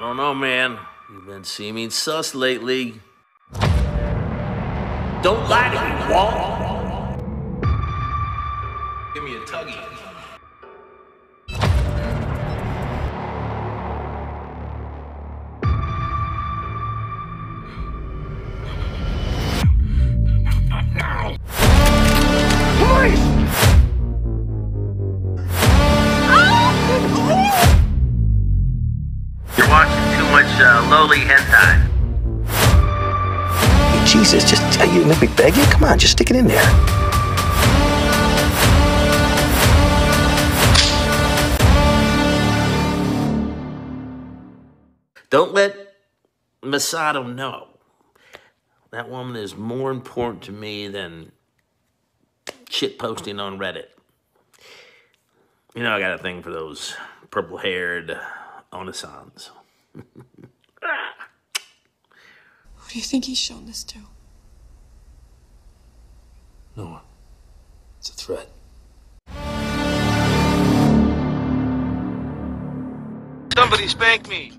don't know, man. You've been seeming sus lately. Don't lie to me, Walt. Give me a tuggy. You're watching too much lowly hentai. Hey, Jesus, just you let me beg you? Come on, just stick it in there. Don't let Masato know. That woman is more important to me than shit posting on Reddit. You know I got a thing for those purple-haired Onisans. Who do you think he's shown this to? No one. It's a threat. Somebody spank me.